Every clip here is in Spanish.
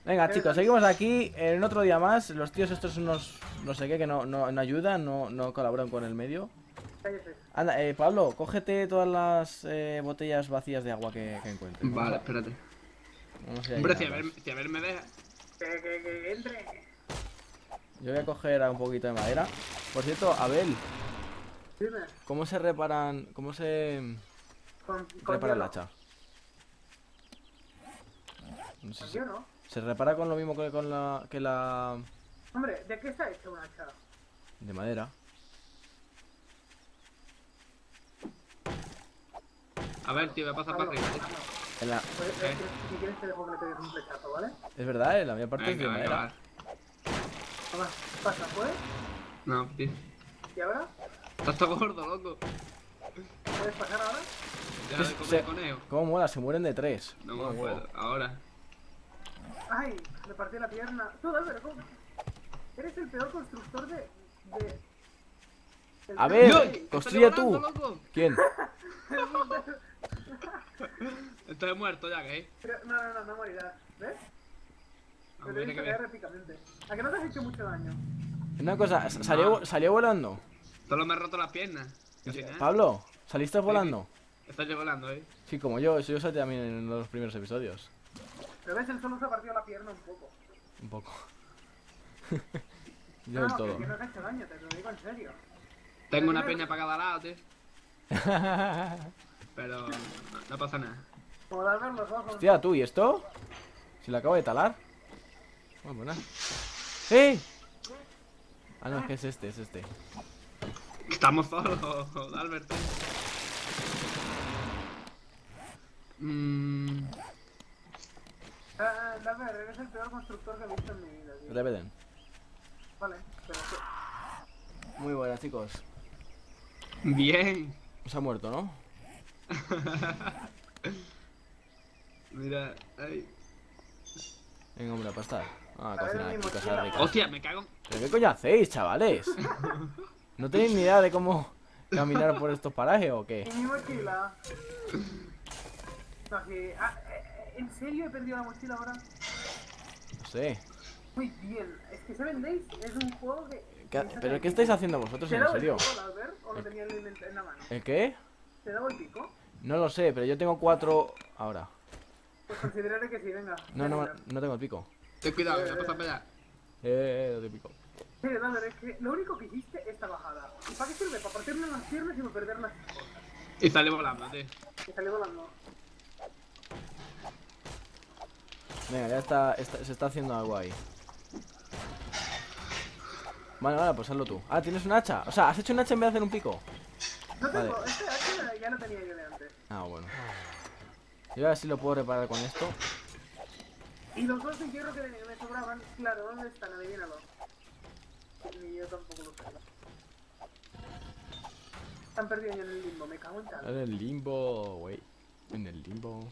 Venga, chicos, seguimos aquí en otro día más. Los tíos estos son unos no sé qué que no ayudan, no colaboran con el medio. Cállate. Anda, Pablo, cógete todas las botellas vacías de agua que encuentres. Vale, espérate. Vamos a ir a Hombre, llenarlas. si a ver me deja. Que entre. Yo voy a coger un poquito de madera. Por cierto, Abel, Dime. ¿cómo se reparan? ¿Cómo se Con repara el hielo. hacha? No sé Con si... hielo. ¿Se repara con lo mismo que con la Hombre, ¿de qué está hecho una hacha? de madera? A ver, tío, voy a pasar para Pablo, arriba, tío. En la... pues, ¿Qué? si quieres te dejo que le pegues un flechazo, ¿vale? Es verdad, la mayor parte es de Venga, venga, madera. va. Vamos, pasa, pues. No, tío. ¿Y ahora? Estás todo gordo, loco. ¿Puedes pasar ahora? Deja de comer conejo. ¿Cómo mola? Se mueren de 3. No me puedo. Ahora. ¡Ay! Me partí la pierna. Tú, Álvaro, ¿cómo? Eres el peor constructor de... A ver, ¡Ay! construye ¡Estoy tú. volando, loco! ¿Quién? Estoy muerto ya, ¿qué? No morirás. ¿Ves? No, Pero te he viene visto que caer ver. épicamente. ¿A que no te has hecho mucho daño? Una cosa, ¿salió volando? Solo me he roto las piernas. Casi nada. Pablo, ¿saliste volando? Estás volando, Sí, como yo salté también en los primeros episodios. Pero ves, él solo se ha partido la pierna un poco. Un poco. Yo del todo. Que no te has hecho daño, te lo digo en serio. Tengo una pierna para cada lado, tío. Pero no pasa nada. Como de ver los ojos. Hostia, tú, ¿y esto? Si lo acabo de talar. Bueno, buena. ¡Eh! Ah, no, es que es este. Estamos solos, Albert. Dalver, eres el peor constructor que he visto en mi vida, tío. Repeten. Vale, pero que... Muy buenas, chicos. Bien. Se ha muerto, ¿no? Mira, ahí. Venga, hombre, a pastar. Ah, A ver, cocinar mi aquí, mochila. cosas ricas. Hostia, me cago en... ¿Pero qué coño hacéis, chavales? ¿No tenéis ni idea de cómo caminar por estos parajes o qué? Y mi mochila. No, que... ¿En serio he perdido la mochila ahora? No sé. Muy bien. Es que Seven Days es un juego que... ¿Pero qué estáis haciendo vosotros, ¿Te en daba el serio? pico, Dalver? ¿O lo tenía en la mano? ¿El qué? ¿Te daba el pico? No lo sé, pero yo tengo 4 ahora. Pues consideraré que sí, venga. No tengo el pico. Ten cuidado, me voy a pasar para allá. No tengo pico. Sí, Dalver, es que lo único que hiciste es esta bajada. ¿Y para qué sirve? Para partirme las piernas y para perder las cosas. Y sale volando, tío. Y salió volando. Venga, ya está, se está haciendo algo ahí. Vale, pues hazlo tú. Ah, ¿tienes un hacha? O sea, ¿has hecho un hacha en vez de hacer un pico? No tengo, Vale. este hacha ya lo tenía yo de antes. Ah, bueno. Yo a ver si lo puedo reparar con esto. Y los dos de hierro que me sobraban, claro, ¿dónde están? Adivínalo. Ni yo tampoco lo sé. Están perdidos ya en el limbo, me cago en tal. En el limbo, güey. En el limbo.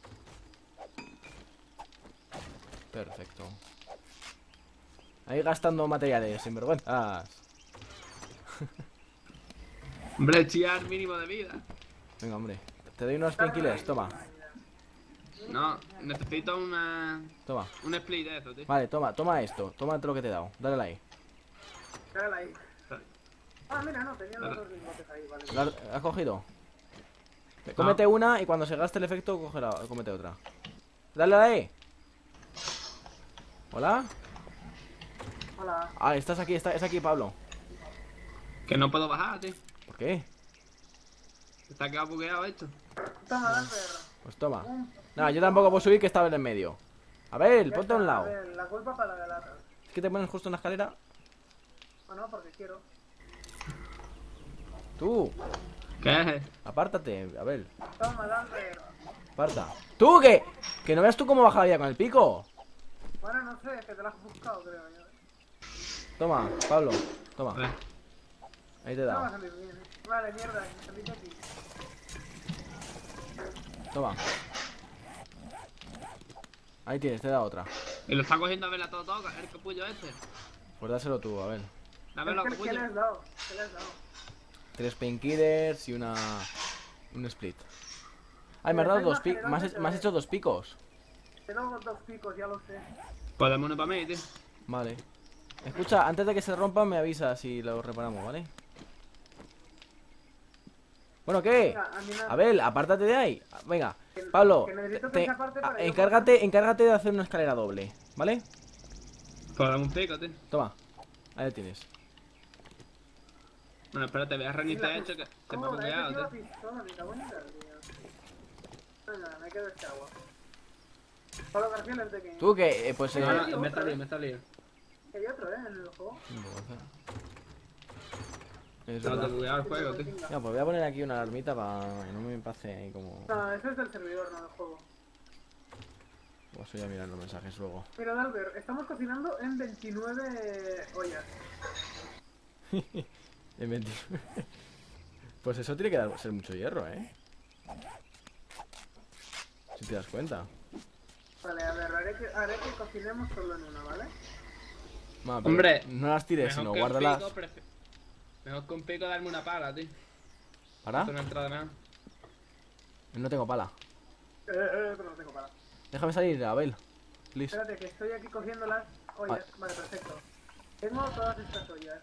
Perfecto. Ahí gastando materiales, sinvergüenzas. Hombre, chiar mínimo de vida. Venga, hombre. Te doy unos painkillers, toma. No, necesito Toma. un split de eso, tío. Vale, toma esto. Toma lo que te he dado. Dale ahí. Cágala ahí. Ah, mira, no, tenía los dos lingotes ahí, vale. ¿Has cogido? Cómete una y cuando se gaste el efecto, cómete otra. Dale ahí. ¿Hola? Hola. Ah, estás aquí, es aquí, Pablo. Que no puedo bajar, tío. ¿Por qué? Está quedado bugueado esto. Toma, Dalver. Pues toma. No, yo tampoco puedo subir, que estaba en el medio. A ver, ponte a un lado. A ver, la culpa para la de lata. Es que te pones justo en la escalera. Bueno, porque quiero. Tú, ¿Qué? apártate, a ver. Toma, Dalver. Aparta. ¡Tú, qué! Que no veas tú cómo bajaría con el pico. Bueno, no sé, es que te la has buscado, creo yo. Toma, Pablo, A toma. ver. Ahí te he No va a dado. salir bien, Vale, mierda, salid de aquí. Toma. Ahí tienes, te he dado otra. Y lo está cogiendo a verla todo, el capullo este. Pues dáselo tú, a ver. Dame los ¿Qué le capullos. has dado? ¿Qué le has dado? 3 painkillers y un split. Ay, me has dado dos picos. Me has hecho 2 picos. Te he dado 2 picos, ya lo sé. Podemos uno para mí, tío. Vale. Escucha, antes de que se rompa me avisa si lo reparamos, ¿vale? Bueno, ¿qué? Venga, a mí nada. Abel, apártate de ahí. Venga, Pablo, que necesito que esa parte para yo encárgate de hacer una escalera doble, ¿vale? Podemos un pico, tío. Toma, ahí lo tienes. Bueno, espérate, voy a reiniciar esto que se me ha ¿Cómo? bugueado, tío. Pistola, me cago en la tío. Venga, me quedo este agua. Pablo García, lente que... Tú que, pues... No, Sí, no, me otra está vez. me está lío. Que hay otro, en el juego. Es No te verdad. bugueado el juego, tío. Ya, pues voy a poner aquí una alarmita para que no me pase ahí como... No, eso es del servidor, no del juego. Pues voy a mirar los mensajes luego. Mira, Dalbert, estamos cocinando en 29 ollas. En 29. Pues eso tiene que ser mucho hierro, ¿eh? Si te das cuenta. Vale, a ver, haré que cocinemos solo en una, ¿vale? Ma, pero Hombre, no las tires, sino Mejor que un guárdalas. pico, mejor que un pico darme una pala, tío. ¿Para? Esto no entra de nada. No tengo pala. Pero no tengo para. Déjame salir, Abel. Please. Espérate, que estoy aquí cogiendo las ollas. Vale, perfecto. Tengo todas estas ollas.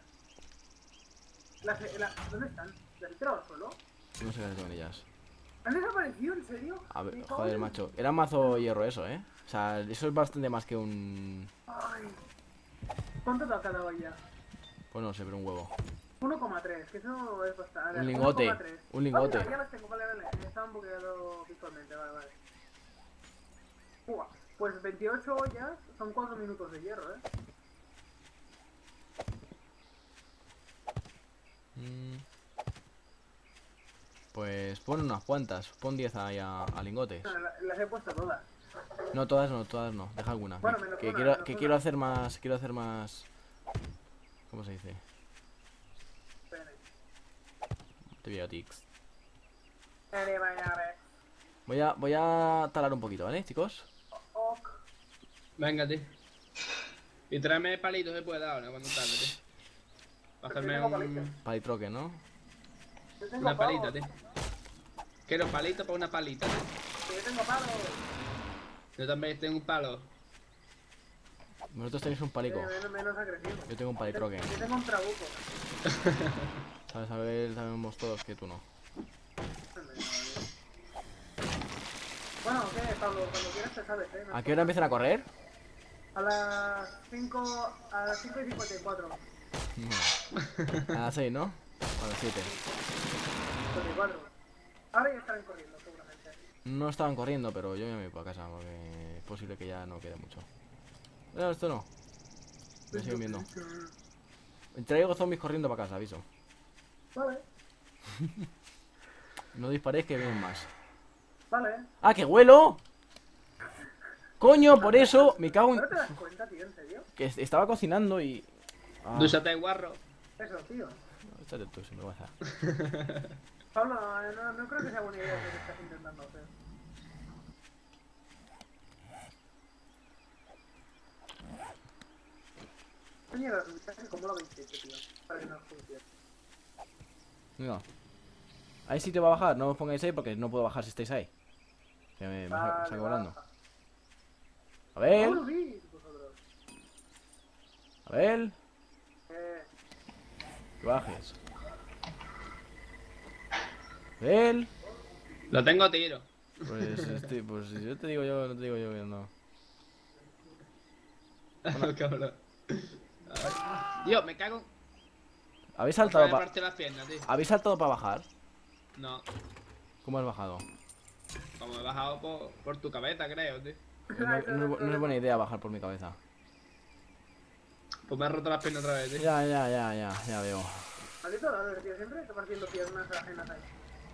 ¿Dónde están? ¿Las he tirado al suelo? No sé qué hacer con ellas. ¿Han desaparecido? ¿En serio? A ver, Me cago joder, en- macho. Era mazo hierro eso, ¿eh? O sea, eso es bastante más que un... Ay. ¿Cuánto da cada olla? Pues no sé, pero un huevo. 1,3, que eso es bastante. A ver, Un lingote, 1,3. un lingote. Ah, mira, ya las tengo, vale, vale. Estaban bugueados visualmente, vale. Uah, pues 28 ollas son 4 minutos de hierro, Mm. Pues pon unas cuantas. Pon 10 ahí a lingotes. No, las he puesto todas. No, todas no. Deja alguna. Bueno, menos Que una, quiero, menos que una. quiero hacer más... Quiero hacer más... ¿Cómo se dice? Espera. Antibiotics. Vale, a ver. Voy a talar un poquito, ¿vale, chicos? Ok. Venga, tío. Y tráeme palitos se puede ahora, cuando tarde, tío. Para hacerme tengo palitos. Palitroque, ¿no? Yo tengo una palita, pavos. tío. Quiero palito para una palita, tío. Yo tengo palos. Yo también tengo un palo. Vosotros tenéis un palico. Menos agresivo. Yo tengo un palitroque. Yo tengo un trabuco. Sabes, sabemos todos que tú no. Bueno, ¿qué, Pablo? Cuando quieras te sabes, ¿eh? ¿A qué hora empiezan a correr? A las 5... A las 5 y 54. No. A las 6, ¿no? A las 7. 54. Ahora ya estarán corriendo, seguramente. No estaban corriendo, pero yo me voy para casa porque es posible que ya no quede mucho. No, esto no. Me siguen viendo. Traigo zombies corriendo para casa, aviso. Vale, No disparéis que vienen más. vale. ¡Ah, que huelo! Coño, por eso me cago en... ¿No te das cuenta, tío? ¿En serio? Que estaba cocinando y... Ah, Dúchate, guarro. Eso, tío. échate tú, si me vas a... Pablo, no creo que sea buena idea lo que estás intentando hacer. Coño, las ventajas, ¿cómo lo habéis hecho, tío? Para que no os funcione. Venga. ¿Hay sitio para bajar? No os pongáis ahí porque no puedo bajar si estáis ahí. Que me saco volando. baja. A ver, ¿Cómo lo vi vosotros? a ver, Eh, que bajes. A ver. Lo tengo a tiro. Pues si yo te digo yo, no te digo yo que no. Cabrón. Ay. Dios, me cago. ¿Habéis Me saltado voy a para... partir las piernas, tío. ¿Habéis saltado para bajar? No, ¿Cómo has bajado? como he bajado por tu cabeza, creo, tío. No es buena idea bajar por mi cabeza. Pues me he roto las piernas otra vez, tío. Ya veo. maldito Dalbert, tío, siempre está partiendo piernas ajenas ahí.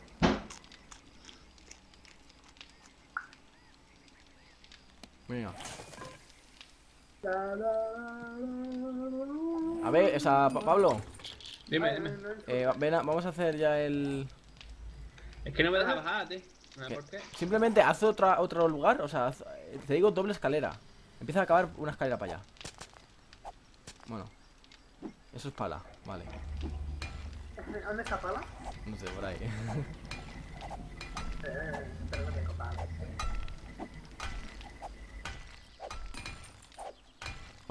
Venga. La, la, la, la. A ver, Pablo, Dime, Ay, dime. vamos a hacer ya el... Es que no me deja bajar, tío. No sé por qué. Simplemente haz otro lugar, o sea, te digo doble escalera. Empieza a acabar una escalera para allá. Bueno. Eso es pala, vale. ¿Dónde está pala? No sé, por ahí. Pero no tengo pala.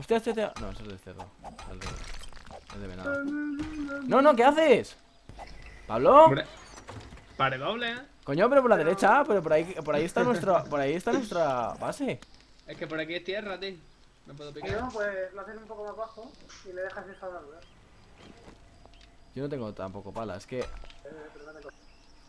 Hostia, hostia, hostia. No, eso es de cerdo. Es de venado. No, no, ¿qué haces? ¿Pablo? Hombre, pare doble, ¿eh? Coño, pero por la derecha, pero por ahí está nuestra base. Es que por aquí es tierra, tío. No puedo Y picar. no, pues lo haces un poco más bajo y le dejas esa armadura. Yo no tengo tampoco pala, es que... Pero no te co-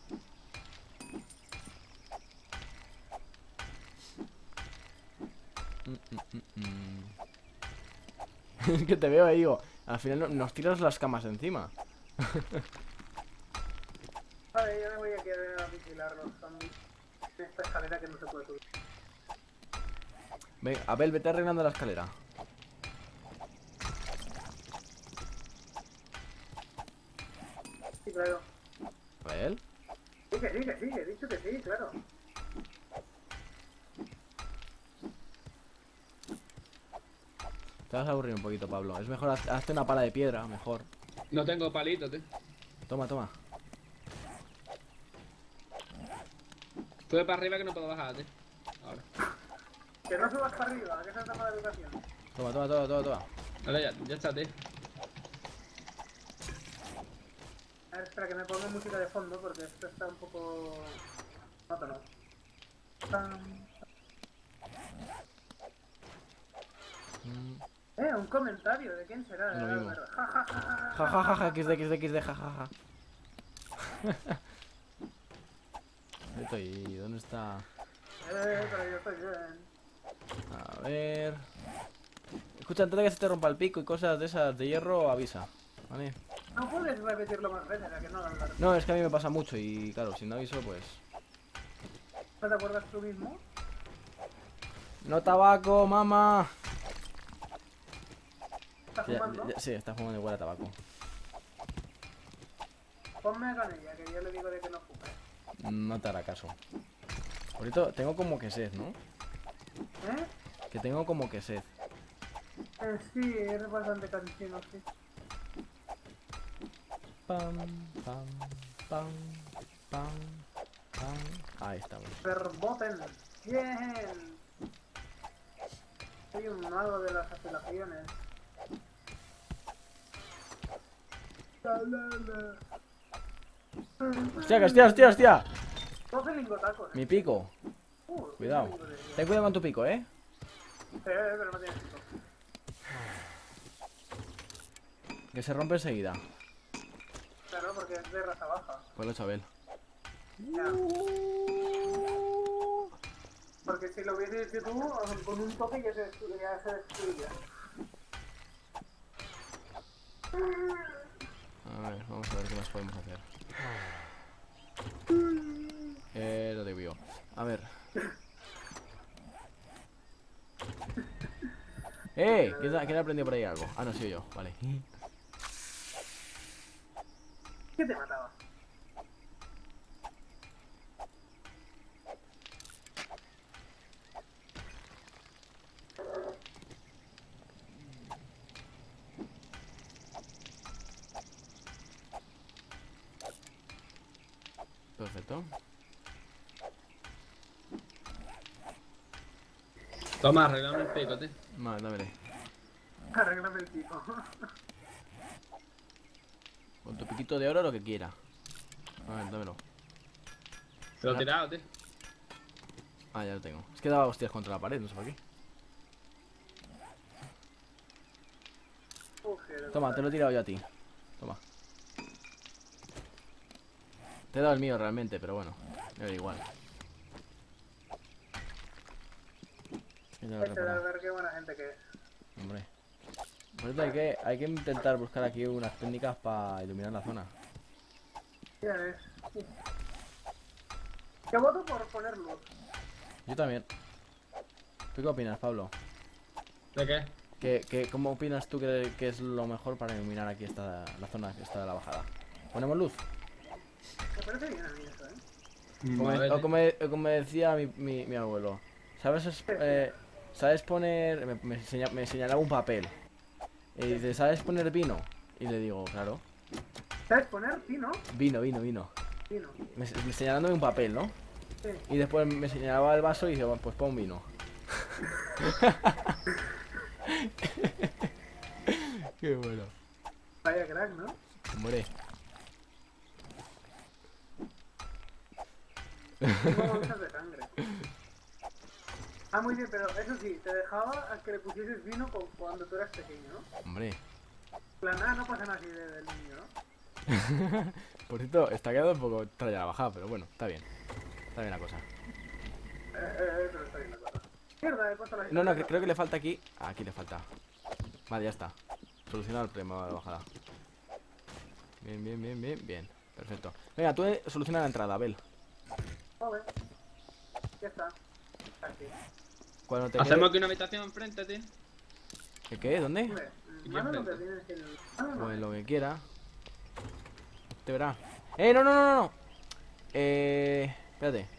Es que te veo ahí, digo, al final nos tiras las camas encima. Vale, yo me voy a quedar a vigilar los zombies en esta escalera que no se puede subir. Ven, Abel, vete arreglando la escalera. Sí, claro. ¿Abel? Sí, he dicho que sí, claro. Te vas a aburrir un poquito, Pablo. Es mejor, hazte una pala de piedra, mejor. No tengo palito, tío. Toma, toma. Sube para arriba que no puedo bajar, tío. Ahora. Que no subas para arriba, que esa es la mala educación. Toma, toma, toma, toma, toma. Vale, ya está, tío. A ver, espera, que me pongo música de fondo porque esto está un poco... monótono. Un comentario, ¿de quién será? Lo mismo. Ja, ja, ja, ja. Ja, ja, ja, ja, XD, ja, ja, ja. Estoy, ¿dónde está? Pero yo estoy bien. A ver... Escucha, antes de que se te rompa el pico y cosas de esas de hierro, avisa. ¿Vale? No puedes repetirlo más veces, ¿a que no, Álvaro? No, es que a mí me pasa mucho y claro, si no aviso, pues... ¿No te acuerdas tú mismo? ¡No tabaco, mamá! ¿Estás Sí, fumando? sí, está fumando igual a tabaco. Ponme con ella, que yo le digo de que no fume. No te hará caso. Ahorita tengo como que sed, ¿no? ¿Eh? Que tengo como que sed. Sí, es bastante cansino, sí. Pam, pam, pam, pam, pam. Ahí estamos. Verboten. Bien. Soy un mago de las apelaciones. ¡Hostia, hostia, hostia, hostia! 12 lingotacos, Mi pico. Cuidado. Ten cuidado con tu pico, ¿eh? Pero no tienes pico. Que se rompe enseguida. Claro, porque es de raza baja. Pues lo Chabel. Ya. Porque si lo hubieses hecho tú, con un toque ya se destruiría. A ver, vamos a ver qué más podemos hacer. Lo digo yo. A ver. ¿Quién ha aprendido por ahí algo? Ah, no, soy yo, vale. ¿Qué te mataba? Perfecto. Toma, arreglame el pico, tío. Vale, dámele. Arréglame el pico. Con tu piquito de oro lo que quiera. A ver, dámelo. Te lo he tirado, tío. Ah, ya lo tengo. Es que daba hostias contra la pared, no sé por qué. Toma, te lo he tirado yo a ti. Toma. Te he dado el mío realmente, pero bueno. Me da igual. Ya lo he Este de reparado. ver qué buena gente que es. Hombre. Por eso hay que intentar buscar aquí unas técnicas para iluminar la zona. Ya ves. Yo voto por poner luz. Yo también. ¿Tú qué opinas, Pablo? ¿De qué? ¿Cómo opinas tú que es lo mejor para iluminar aquí la zona que está de la bajada? ¿Ponemos luz? Me parece bien a mí eso, ¿eh? Como decía mi abuelo. ¿Sabes poner...? Me señalaba un papel. Y dice, ¿sabes poner vino? Y le digo, claro. ¿Sabes poner pino? Vino. Vino. Señalándome un papel, ¿no? Sí. Y después me señalaba el vaso y dice, bueno, pues pon vino. Qué bueno. Vaya crack, ¿no? Hombre. Tengo bolsas de sangre. Ah, muy bien, pero eso sí, te dejaba a que le pusieses vino cuando tú eras pequeño, ¿no? Hombre. En plan, no pasa nada así del niño, ¿no? Por cierto, está quedando un poco traya la bajada, pero bueno, está bien. Está bien la cosa. Pero está bien la cosa. Mierda, he puesto la No, creo que le falta aquí. Aquí le falta. Vale, ya está. Solucionado el problema de la bajada. Bien. Perfecto. Venga, tú soluciona la entrada, Abel. Joder. Ya está. Así. Cuando te Hacemos quede... aquí una habitación enfrente, tío. ¿Qué? ¿Dónde? Hombre, Aquí mano lo que enfrente. tienes el... Ah, no, Pues lo que quiera. Te verá. No. Espérate.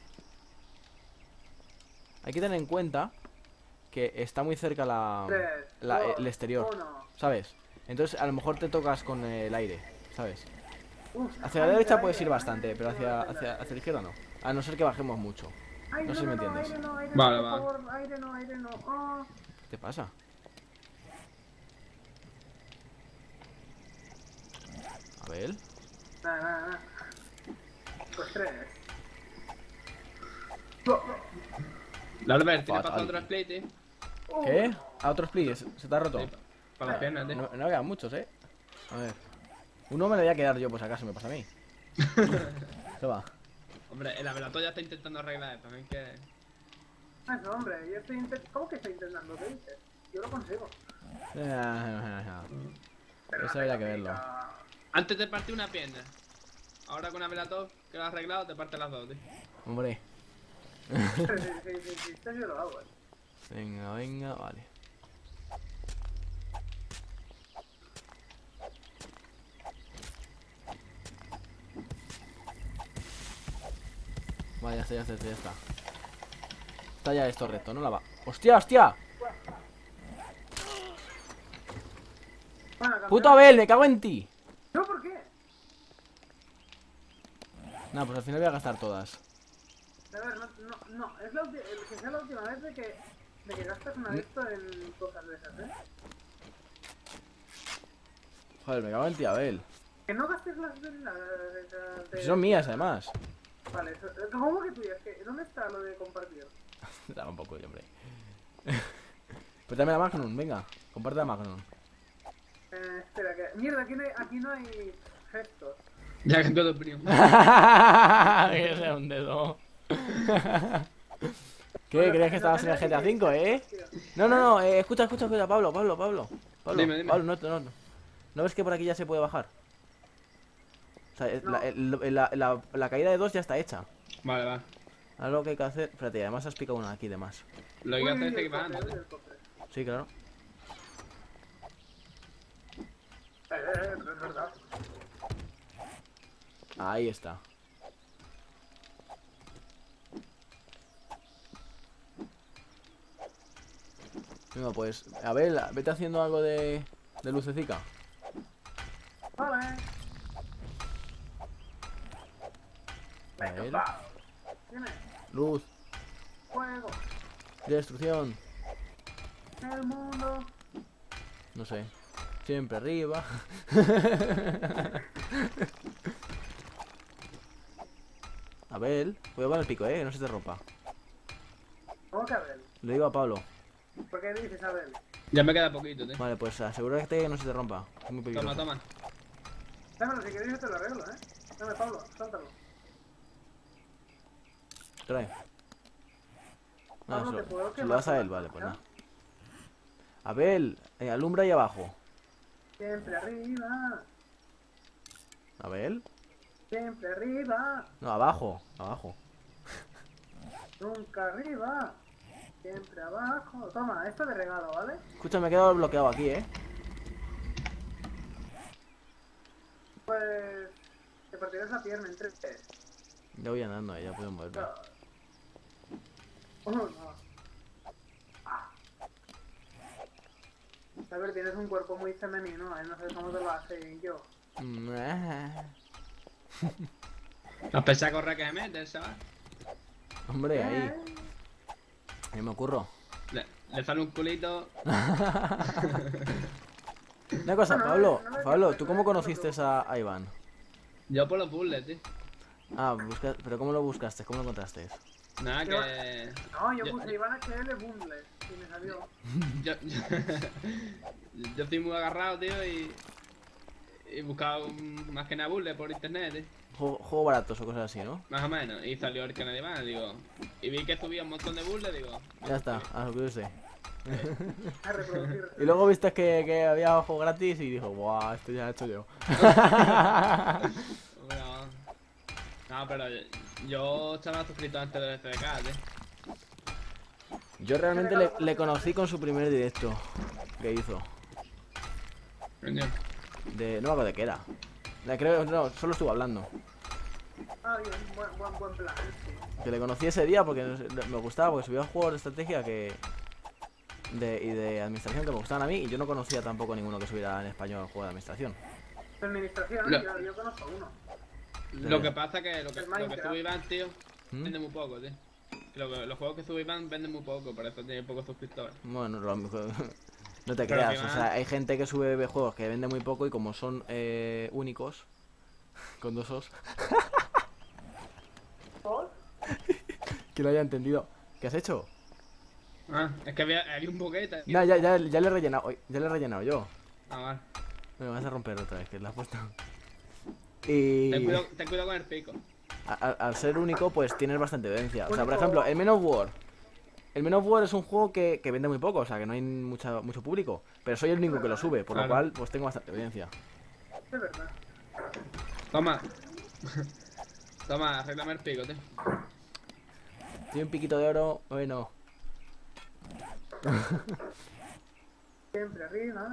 Hay que tener en cuenta que está muy cerca Tres, el exterior, uno. ¿sabes? Entonces a lo mejor te tocas con el aire, ¿sabes? Uf, Hacia la ay, derecha aire, puedes ir aire, bastante, pero aire, hacia la izquierda no. A no ser que bajemos mucho. Ay, No sé si me entiendes. Aire no, Vale, por vale. favor, aire no. Oh. ¿Qué te pasa? Abel. Nada. Pues tres. Albert, ¿tienes Fatal. para otro split, tío? ¿Qué? ¿A otro split? ¿Se te ha roto? Sí, para las piernas, tío. No quedan muchos, ¿eh? A ver. Uno me lo voy a quedar yo, pues acaso me pasa a mí. ¿Qué va? Hombre, el Abelato ya está intentando arreglar esto, también que... Eso, hombre, yo estoy intentando... ¿Cómo que estoy intentando? ¿Qué dices? Yo lo consigo. Pero Eso no habría te que verlo. complica. Antes te partí una pierna. Ahora con Abelato, que lo has arreglado, te parte las dos, tío. Hombre. Sí, esto yo lo hago, Venga, vale. Vale, ya está. Está ya esto recto, ¿no? La va. ¡Hostia! Bueno, campeón. ¡Puto Abel! ¡Me cago en ti! ¿Yo por qué? Nah, pues al final voy a gastar todas. A ver, no, es el que sea la última vez de que gastas una de esto en cosas de esas, ¿eh? Joder, me cago en ti, Abel. Que no gastes las de la... Pues son mías, además. Vale, ¿cómo que tuyas? ¿Dónde está lo de compartir? Dame un poco, hombre. Pues dame la Magnum, venga. Comparte la Magnum. Espera, que... Mierda, aquí no hay gestos. Ya cambió de opinión. Que sea un dedo. ¿Qué? ¿Crees que estabas en el GTA V, eh? No, escucha, Pablo. Dime. Pablo, ¿no ves que por aquí ya se puede bajar? O sea, No. la caída de 2 ya está hecha. Vale, va. Ahora lo que hay que hacer... Espérate, además has picado una aquí de más. Lo que hay que hacer es el seguir cofre, bajando, tío. el cofre. Sí, claro. Pero es verdad. Ahí está. Venga, pues, Abel, vete haciendo algo de lucecica. Vale. Abel, Dime, luz, fuego, destrucción, el mundo. no sé. Siempre arriba. Abel, cuidado con el pico, que no se te rompa. ¿Cómo que Abel? Le digo a Pablo. ¿Por qué dices Abel? Ya me queda poquito, tío. Vale, pues asegúrate que no se te rompa. Es muy peligroso. Toma. Dámelo, si queréis yo te lo arreglo, ¿eh? Dame, Pablo, suéltalo. Trae. No, Pablo, te puedo se lo das a quemar él, con la vale, pues plancha. nada. Abel, alumbra ahí abajo. Siempre arriba, Abel. siempre arriba, No, abajo. nunca arriba, siempre abajo. Toma, esto de regalo, ¿vale? Escucha, me he quedado bloqueado aquí, Pues... te partirás la pierna en 3. Ya voy andando, ya puedo moverme. No. A ver, tienes un cuerpo muy femenino, no sé cómo te lo hace yo. A pesar de correr que se mete, ¿sabes? Hombre, ahí. Ahí me ocurro. Le sale un culito. Una cosa, No, no, Pablo, no me Pablo, quiero ¿tú meter, cómo no te conociste a Iván? Yo por los puzzles, tío. Ah, pero ¿cómo lo buscaste? ¿Cómo lo encontraste? Nada, Yo- que... No, yo Yo, puse Iván HL Bundles y me salió. yo estoy muy agarrado, tío, y buscaba más que nada puzzles por internet, tío. Juego baratos o cosas así, ¿no? Más o menos. Y salió el canal de Iván, digo. Y vi que subía un montón de puzzles, digo. Ya está, a suscribirse. A reproducir. Y luego viste que había juego gratis y dijo, buah, esto ya lo he hecho yo. No, no, pero yo estaba suscrito antes del FDK, tío. Yo realmente le conocí con su primer directo que hizo. Coño. No me acuerdo de qué era. Creo, no, solo estuvo hablando. Ah, bien, buen plan, sí. Que le conocí ese día porque me gustaba, porque subía juegos de estrategia y de administración que me gustaban a mí, y yo no conocía tampoco ninguno que subiera en español juego de administración. De administración, No. yo conozco uno. Lo que pasa que lo que Minecraft. sube Iván, tío, ¿Mm? vende muy poco, tío. Los juegos que sube Iván venden muy poco, por eso tiene pocos suscriptores. Bueno, no te Pero creas, que o sea, hay gente que sube juegos que vende muy poco y como son únicos, con dos os, ¿Por? que lo haya entendido. ¿Qué has hecho? Ah, es que había un boquete. No, ya le he rellenado, ya le he rellenado yo. Ah, vale. Me vas a romper otra vez, que la has puesto. Y Ten cuidado con el pico. al ser único, pues tienes bastante evidencia. O sea, por Único. ejemplo, el Men of War. El Men of War es un juego que vende muy poco, o sea, que no hay mucho público. Pero soy el único que lo sube, por lo Claro. cual, pues tengo bastante evidencia. Es verdad. Toma. Toma, arréglame el pico, tío. Tiene un piquito de oro, bueno. Siempre arriba.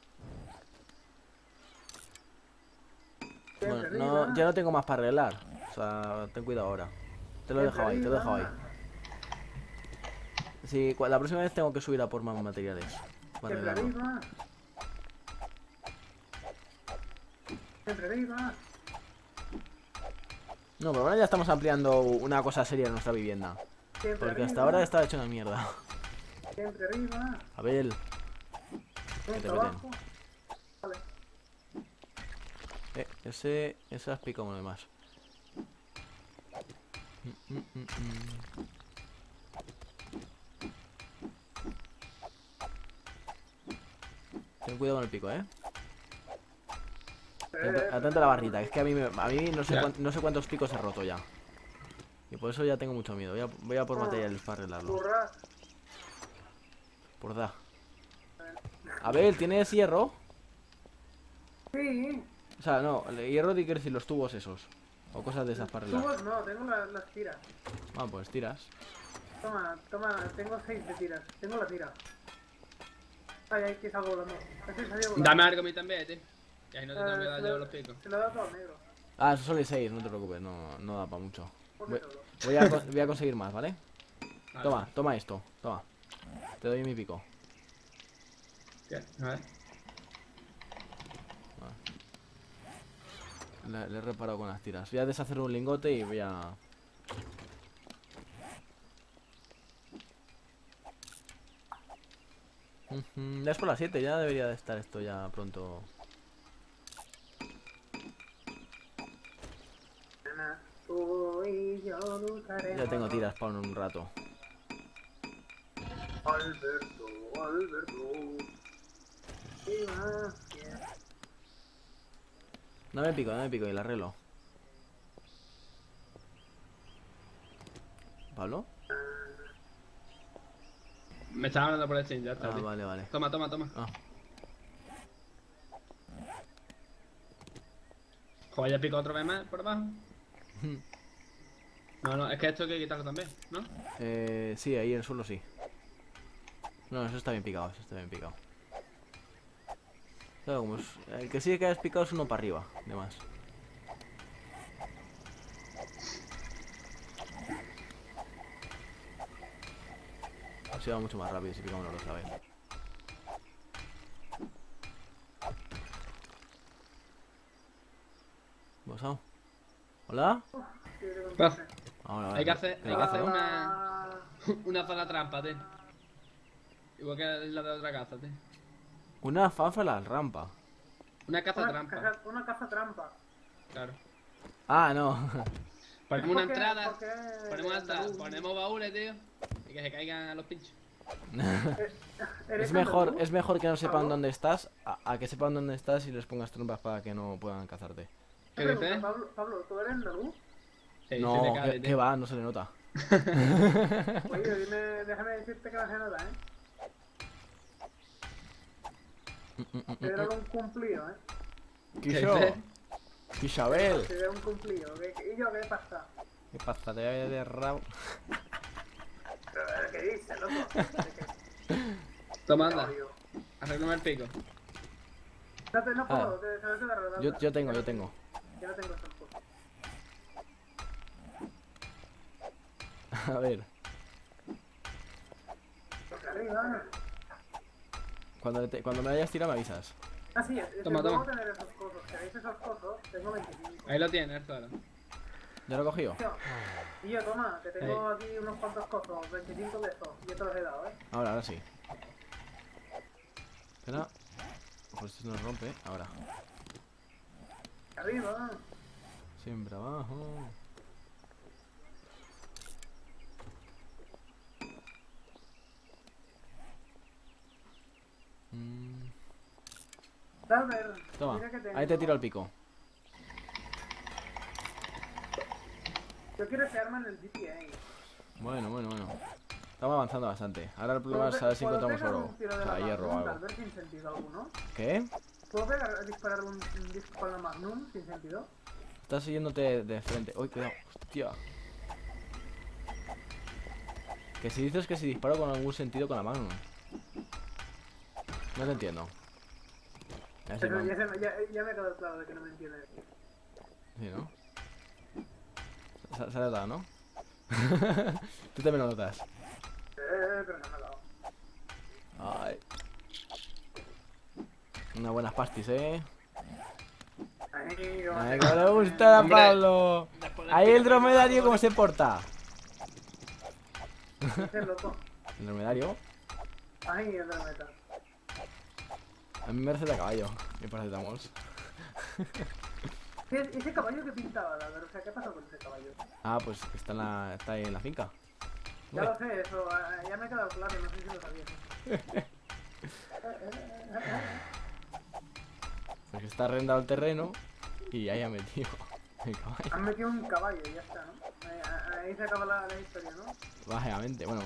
Siempre Bueno, arriba. no, ya no tengo más para arreglar. O sea, ten cuidado ahora. Te lo he dejado ahí, te lo he dejado ahí. Sí, la próxima vez tengo que subir a por más materiales. Para Siempre arreglarlo. arriba. Siempre arriba. No, pero ahora ya estamos ampliando una cosa seria en nuestra vivienda. Siempre Porque arriba. hasta ahora estaba hecho una mierda. Siempre arriba. Abel, Punto te abajo. Vale. ese has picado uno de más. Ten cuidado con el pico, Atento a la barrita, es que a mí no sé, Ya. no sé cuántos picos he roto ya. Y por eso ya tengo mucho miedo. Voy a por materiales para arreglarlo. Burra. Por da. Abel, ¿tienes hierro? Sí. O sea, no, el hierro quiere decir los tubos esos. O cosas de esas para arreglar. Tubos no, tengo las tiras. Ah, pues tiras. Toma, tengo 6 de tiras. Tengo la tira. Ay, ay, que salgo volando. Ese salió volando. Dame algo a mí también, tío. Y ahí no te tengo que dar se yo lo- los picos. Se lo he dado todo al negro. Ah, eso solo 6, no te preocupes, no da para mucho. Ponme Voy, todo. voy a conseguir más, ¿vale? Vale. Toma esto, toma. Te doy mi pico. ¿Qué? A ver. Le he reparado con las tiras. Voy a deshacer un lingote y voy a... Ya es por las 7, ya debería de estar esto ya pronto. Tú y yo lucharemos. Ya tengo tiras para un rato. Alberto, Alberto. Viva fiel. Dame pico y la arreglo. ¿Pablo? Me estaba hablando por el stream, ya está, Ah, tío. vale. Toma. Ah. Joder, ya pico otra vez más por abajo. No, es que esto hay que quitarlo también, ¿no? Sí, ahí en el suelo sí. No, eso está bien picado, Claro, como el que sí que has picado es uno para arriba, de más. Así va mucho más rápido si picamos los dos a la vez. ¿Pasado? ¿Hola? Ah, Ahora, hay que hacer Ah, una zona trampa, tío. Igual que la de otra casa, tío. Una fafa a la rampa. Una caza trampa. Una caza trampa. Claro. Ah, no. Ponemos una Porque- entrada. porque Ponemos una entrada. andaluz. Ponemos baúles, tío. Y que se caigan a los pinchos. ¿Eres Es andaluz? mejor que no sepan ¿Pablo? dónde estás a que sepan dónde estás y les pongas trompas para que no puedan cazarte. ¿Qué Pregunta, dices? Pablo, ¿tú eres andaluz? Sí, No, sí, de Cádiz, que tío. va, no se le nota. Oye, déjame decirte que no se nota, ¿eh? Considero un cumplido, ¿eh? Quisho, dices? Isabel. Considero un cumplido. ¿Y yo qué pasa? ¿Qué pasa? Te voy a de rabo. ¿Qué dices, loco? Toma, anda. Arreglame el pico. No puedo, sabes de la redonda. Yo tengo. Ya no tengo esas cosas. A ver, Porque arriba. cuando me vayas tirado me avisas. Ah, sí, es que Toma, puedo toma. tener esos cosas. ¿Queréis esos cosas? Tengo 25. Ahí lo tienes, solo. ¿Ya lo he cogido? Tío, y yo, toma, que tengo aquí unos cuantos cosas, 25 de estos. Yo te los he dado, ¿eh? Ahora sí. Espera. Pues esto nos rompe. Ahora. Arriba. Siempre abajo. Mm, Dalver, Toma, mira que tengo. ahí te tiro el pico. Yo quiero ese arma en el GTA. Bueno. Estamos avanzando bastante. Ahora el problema es saber si ¿Puedo encontramos pegar oro. un tiro O de sea, la hierro o Magnum, algo. Dalver, sin sentido alguno? ¿Qué? ¿Puedo disparar un disco con la Magnum sin sentido? Estás siguiéndote de frente. Uy, cuidado. Hostia. Que si dices que si disparo con algún sentido con la mano. No te entiendo. Ya sé, Pero man. ya me ha quedado claro de que no me entiendes. Sí, ¿no? Se ha notado, ¿no? Tú también lo notas. Pero no me ha dado. Ay. Unas buenas pastis, ¿eh? Ay, Ay, que le gusta a Hombre. Pablo. Ahí el dromedario, ¿cómo se porta? Ese loco. El dromedario. Ay, el de la meta. A mí me receta caballo. Y paracetamol. Ese caballo que pintaba, Dalver, o sea, ¿qué pasó con ese caballo? Ah, pues está ahí en la finca. Ya lo sé, eso, ya me ha quedado claro, no sé si lo sabías. Pues está arrendado el terreno y ahí ha metido el caballo. Han metido un caballo y ya está, ¿no? Ahí se acaba la historia, ¿no? Básicamente, bueno.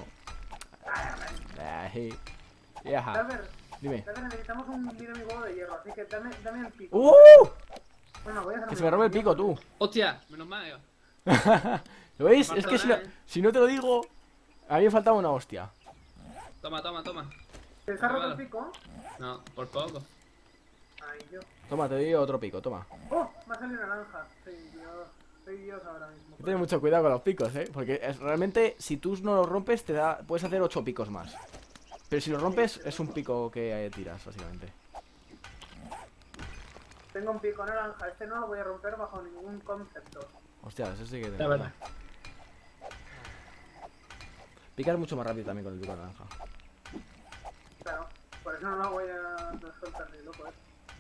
Ahí. Yaja. Dalver, Dime. necesitamos un dinamigo de hierro, así que dame el pico. Bueno, voy a hacer Que se me robe el pico, tú. Hostia, menos mal, yo. ¿Lo veis? No Es que pasa nada, si no te lo digo, a mí me faltaba una hostia. Toma. ¿Te has roto el pico? No, por poco. Ay, yo. Toma, te doy otro pico, toma. ¡Oh! Me ha salido naranja. Soy Dios ahora mismo. Hay que tener mucho cuidado con los picos, porque realmente si tú no los rompes puedes hacer 8 picos más. Pero si los rompes es un pico que tiras, básicamente. Tengo un pico naranja, este no lo voy a romper bajo ningún concepto. Hostia, eso sí que La verdad. Picas mucho más rápido también con el pico naranja. Claro, por eso no lo voy a soltar ni loco,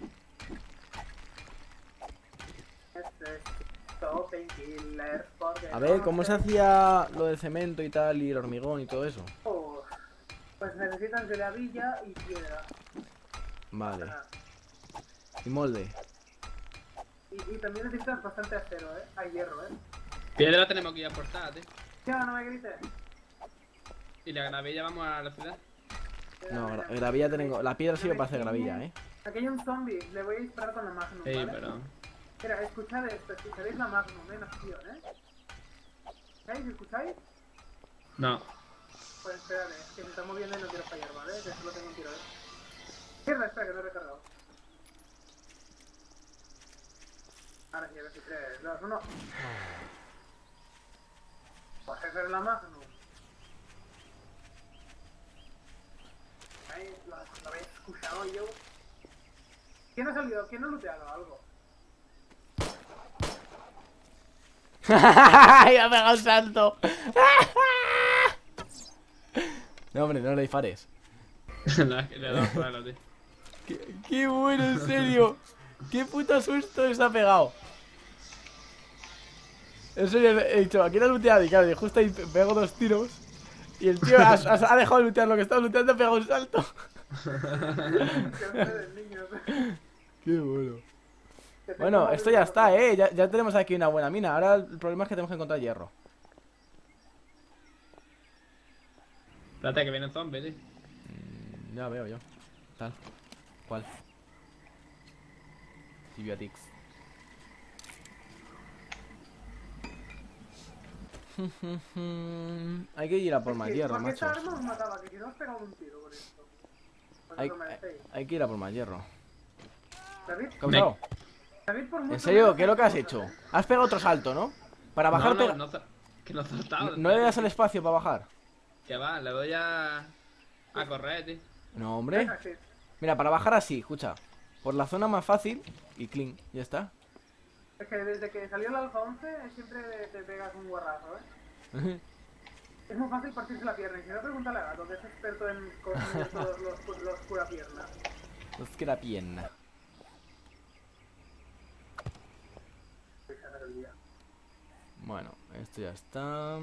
Este es todo painkiller, porque A ver, no ¿cómo se sé. hacía lo del cemento y tal, y el hormigón y todo eso? Pues necesitan gravilla y piedra. Vale. Nada. Y molde. Y también necesitas bastante acero, hay hierro, Piedra tenemos que ir a portar, tío. Ya, no me grites. Y la gravilla vamos a la ciudad. No, gravilla tengo. La piedra sirve para hacer gravilla, Aquí hay un zombie, le voy a disparar con la Magnum, Sí, ¿vale? pero. Mira, escuchad esto, escucharéis la Magnum, en acción, ¿Escucháis? No. Pues espérate, es que se está moviendo y no quiero fallar, ¿vale? Que solo tengo un tiro, Mierda, espera, que no he recargado. Ahora sí, a ver si 3, 2, 1. Pues esa es la Magnum. Ahí, lo habéis escuchado yo. ¿Quién ha salido? ¿Quién ha looteado algo? ¡Ya ha pegado un salto! No, hombre, no le dispares. La que le he dado suelo, tío. Qué bueno, en serio. Qué puto susto se ha pegado. En serio, he dicho, aquí era looteado y claro, y justo ahí pego 2 tiros. Y el tío ha dejado de lootear lo que estaba looteando, ha pegado un salto. Que ustedes, niños. Qué bueno. Que te Bueno, como esto bien ya la está, boca. ya tenemos aquí una buena mina. Ahora el problema es que tenemos que encontrar hierro. Espérate que viene zombie, tío. Ya veo yo. Tal. ¿Cuál? Tibiotix. Hay que ir a por Es más que, hierro, ¿por qué esta machos. arma os mataba? Que si no os pegado un tiro con esto. Pues Hay, eso merecéis. hay que ir a por más hierro. David, ¿Qué ha pasado? David por mucho ¿En serio? menos ¿Qué es lo que has cosas, hecho? ¿eh? Has pegado otro salto, ¿no? Para bajar No, pega... no, que no he saltado. ¿No le das al espacio para bajar? Que va, le doy a correr, tío. No, hombre. Venga, sí. Mira, para bajar así, escucha. Por la zona más fácil y clean, ya está. Es que desde que salió el Alfa 11 siempre te pegas un guarrazo, ¿eh? Es muy fácil partirse la pierna. Y si no, pregúntale a Gato, que es experto en conseguir todos los curapiernas. Es que la pierna. Voy a sacar el día. Bueno, esto ya está.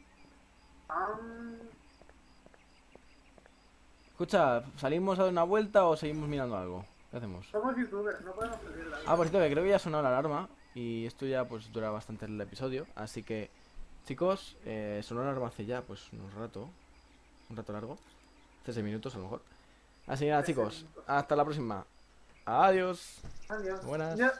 Escucha, ¿salimos a dar una vuelta o seguimos mirando algo? ¿Qué hacemos? Somos youtubers, no podemos pedir la Ah, por cierto, que creo que ya ha sonado la alarma. Y esto ya pues dura bastante el episodio. Así que, chicos, sonó la alarma hace ya pues un rato largo. Hace 6 minutos a lo mejor. Así que nada, chicos, hasta la próxima. Adiós. Adiós. Buenas. Ya.